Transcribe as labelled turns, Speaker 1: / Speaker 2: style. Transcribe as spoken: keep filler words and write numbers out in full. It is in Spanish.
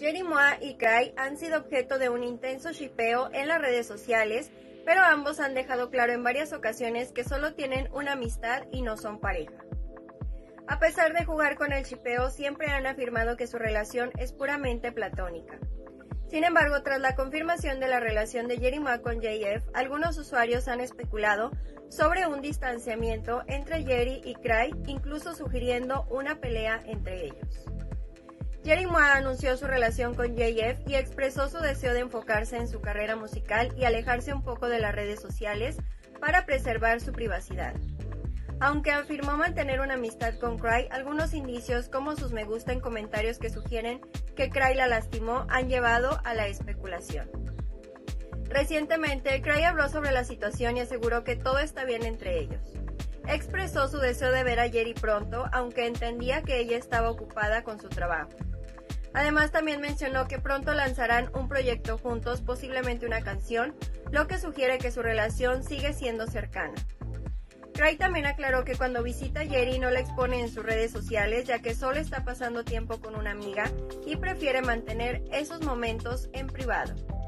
Speaker 1: Jerry Mois y Cray han sido objeto de un intenso shipeo en las redes sociales, pero ambos han dejado claro en varias ocasiones que solo tienen una amistad y no son pareja. A pesar de jugar con el shipeo, siempre han afirmado que su relación es puramente platónica. Sin embargo, tras la confirmación de la relación de Jerry Mois con J F, algunos usuarios han especulado sobre un distanciamiento entre Jerry y Cray, incluso sugiriendo una pelea entre ellos. Jerry Mois anunció su relación con J F y expresó su deseo de enfocarse en su carrera musical y alejarse un poco de las redes sociales para preservar su privacidad. Aunque afirmó mantener una amistad con Cray, algunos indicios, como sus me gusta en comentarios que sugieren que Cray la lastimó, han llevado a la especulación. Recientemente, Cray habló sobre la situación y aseguró que todo está bien entre ellos. Expresó su deseo de ver a Jerry pronto, aunque entendía que ella estaba ocupada con su trabajo. Además, también mencionó que pronto lanzarán un proyecto juntos, posiblemente una canción, lo que sugiere que su relación sigue siendo cercana. Cray también aclaró que cuando visita a Jerry no la expone en sus redes sociales, ya que solo está pasando tiempo con una amiga y prefiere mantener esos momentos en privado.